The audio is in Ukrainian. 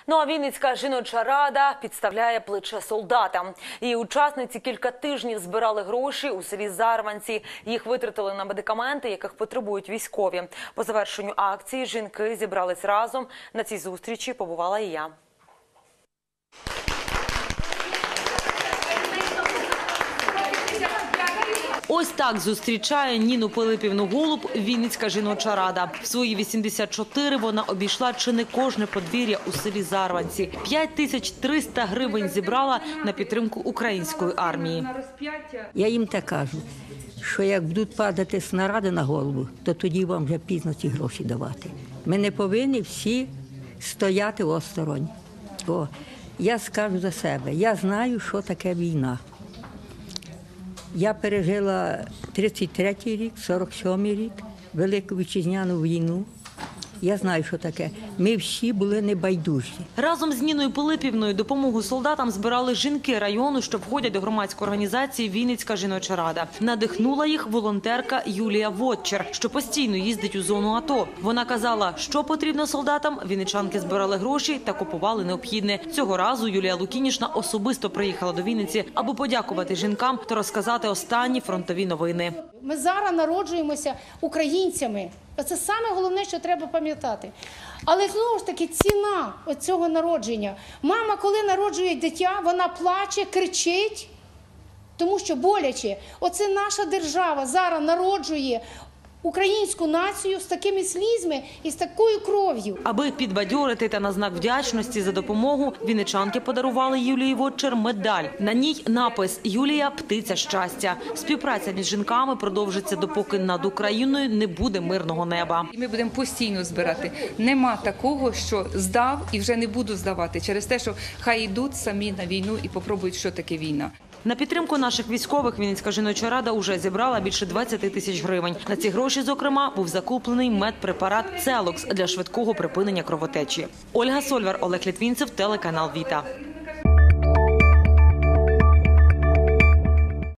Ну а Вінницька жіноча рада підставляє плече солдатам. Її учасниці кілька тижнів збирали гроші у селі Зарванці. Їх витратили на медикаменти, яких потребують військові. По завершенню акції жінки зібрались разом. На цій зустрічі побувала і я. Ось так зустрічає Ніну Пилипівну Голуб Вінницька жіноча рада. В свої 84 вона обійшла чи не кожне подвір'я у селі Зарванці. 5300 гривень зібрала на підтримку української армії. Я їм так кажу, що як будуть падати снаряди на голову, то тоді вам вже пізно ці гроші давати. Ми не повинні всі стояти осторонь. Я скажу за себе, я знаю, що таке війна. Я пережила 33-й рік, 47-й рік, Велику Вітчизняну війну. Я знаю, що таке. Ми всі були небайдужі. Разом з Ніною Пилипівною допомогу солдатам збирали жінки району, що входять до громадської організації «Вінницька жіноча рада». Надихнула їх волонтерка Юлія Вотчер, що постійно їздить у зону АТО. Вона казала, що потрібно солдатам, вінничанки збирали гроші та купували необхідне. Цього разу Юлія Лукінішна особисто приїхала до Вінниці, аби подякувати жінкам та розказати останні фронтові новини. Ми зараз народжуємося українцями. Це саме головне, що треба пам'ятати. Але знову ж таки ціна цього народження. Мама, коли народжує дитя, вона плаче, кричить, тому що боляче. Оце наша держава зараз народжує українську націю з такими слізьми і з такою кров'ю. Аби підбадьорити та на знак вдячності за допомогу, вінничанки подарували Юлії Вотчер медаль. На ній напис «Юлія – птиця щастя». Співпраця між жінками продовжиться, допоки над Україною не буде мирного неба. Ми будемо постійно збирати. Нема такого, що здав і вже не буду здавати, через те, що хай йдуть самі на війну і попробують, що таке війна. На підтримку наших військових Вінницька жіноча рада уже зібрала більше 20 тисяч гривень. На ці гроші, зокрема, був закуплений медпрепарат «Целокс» для швидкого припинення кровотечі. Ольга Сольвар, Олег Літвінцев, телеканал «Віта».